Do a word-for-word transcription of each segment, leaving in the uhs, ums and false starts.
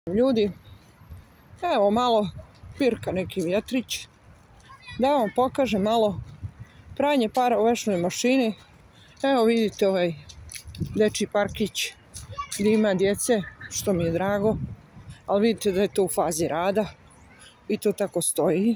Ljudi, evo malo pirka neki vjetrić, da vam pokažem malo pranje para u vešnoj mašini. Evo vidite ovaj dečji parkić gdje ima djece, što mi je drago, ali vidite da je to u fazi rada i to tako stoji.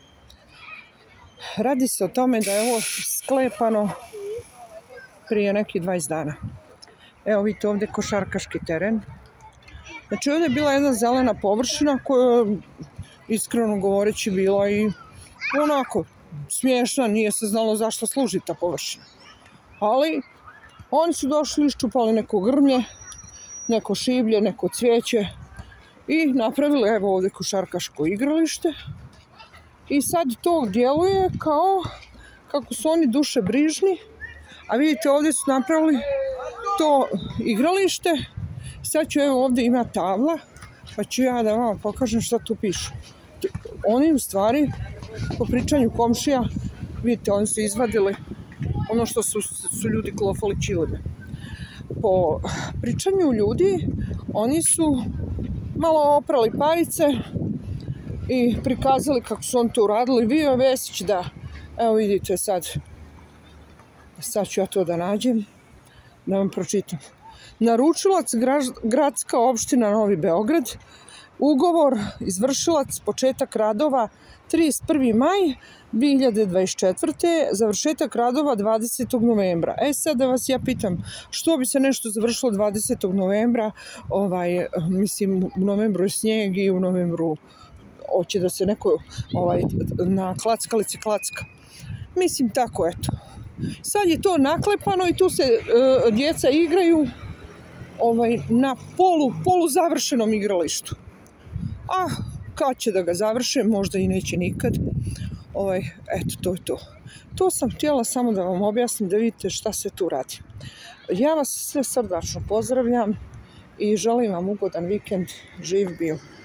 Radi se o tome da je ovo sklepano prije nekih dvadeset dana. Evo vidite ovdje košarkaški teren. Znači ovdje je bila jedna zelena površina koja je, iskreno govoreći, bila i onako smiješna, nije se znalo zašto služi ta površina. Ali oni su došli, iščupali neko grmlje, neko šiblje, neko cvijeće i napravili evo ovdje košarkaško igralište. I sad to djeluje kao kako su oni duše brižni, a vidite ovdje su napravili to igralište. Sad ću, evo ovdje ima tabla, pa ću ja da vam pokažem što tu pišu. Oni u stvari, po pričanju komšija, vidite, oni su izvadili ono što su, su ljudi klofali čilime. Po pričanju ljudi, oni su malo oprali parice i prikazali kako su on to uradili. Vio je Vesić da, evo vidite sad, sad ću ja to da nađem, da vam pročitam. Naručilac gradska opština Novi Beograd, ugovor izvršilac početak radova trideset prvi maj dve hiljade dvadeset četvrte. završetak radova dvadesetog novembra. E sad da vas ja pitam, što bi se nešto završilo dvadesetog novembra, ovaj, mislim u novembru je snijeg i u novembru hoće da se neko ovaj, na klackalici klacka. Mislim tako, eto. Sad je to naklepano i tu se uh, djeca igraju ovaj, na polu, polu završenom igralištu. A kad će da ga završe, možda i neće nikad. Ovaj, eto, to je to. To sam htjela samo da vam objasnim, da vidite šta se tu radi. Ja vas sve srdačno pozdravljam i želim vam ugodan vikend. Živ bio.